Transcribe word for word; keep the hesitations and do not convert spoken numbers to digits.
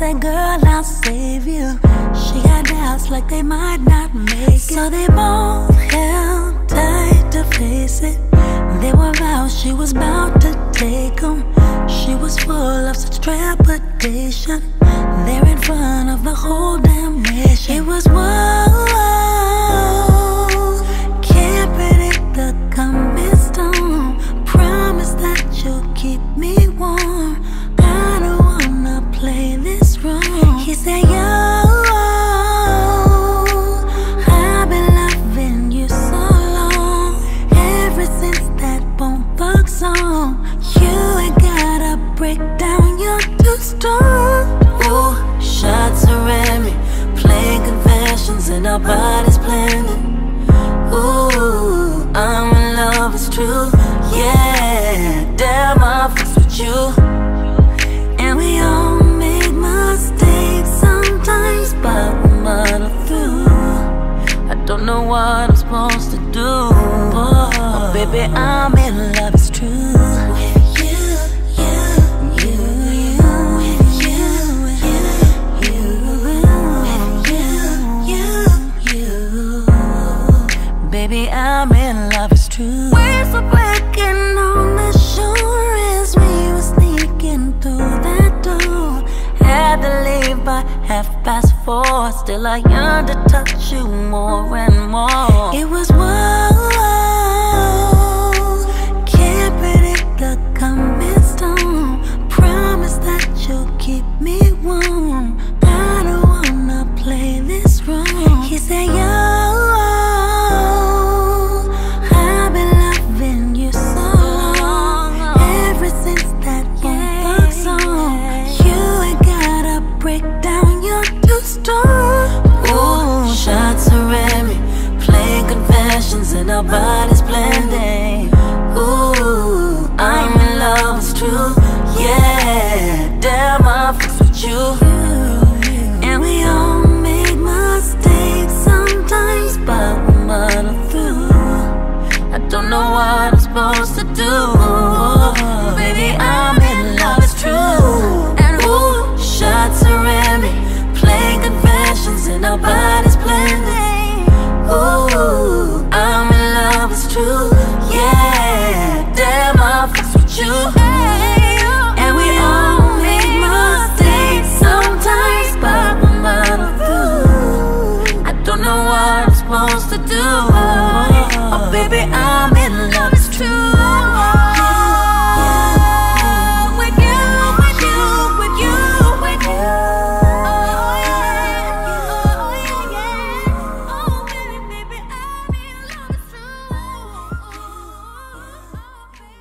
said, girl, I'll save you. She had doubts like they might not make it. So they both held tight to face it. They were out, she was about to take them. She was full of such trepidation. There in front of the whole damn nation. It was whoa, can't predict the coming storm. Promise that you'll keep me warm. I don't wanna play this wrong. He said, yo, I've been loving you so long. Ever since that bone fuck song. You ain't gotta break down, you're too strong. Ooh, shots are at me, playing confessions and our bodies blending. Ooh, I'm in love, it's true. Yeah, damn, I fucks with you. And we all make mistakes sometimes, but we muddle through. I don't know what I'm supposed to do, but baby, I'm in love, it's true. Baby, I'm in love, it's true. We're so breaking on the shore as we were sneaking through that door. Had to leave by half past four. Still I yearn to touch you more and more. It was whoa, can't predict the coming storm. Promise that you'll keep me warm. I don't wanna play this wrong. He said, yo, and our bodies blending. Ooh, I'm in love, it's true. Yeah, damn, I fucks with you. And we all make mistakes sometimes, but we muddle through. I don't know what I'm supposed to do. Baby, I'm in love, it's true. And ooh, shots are at me, playing confessions and our bodies blending. Ooh, I'm in love, it's true. Yeah, damn, I fucks with you. And we all make mistakes sometimes, but we muddle through. I don't know what I'm supposed to do. Oh, baby, I'm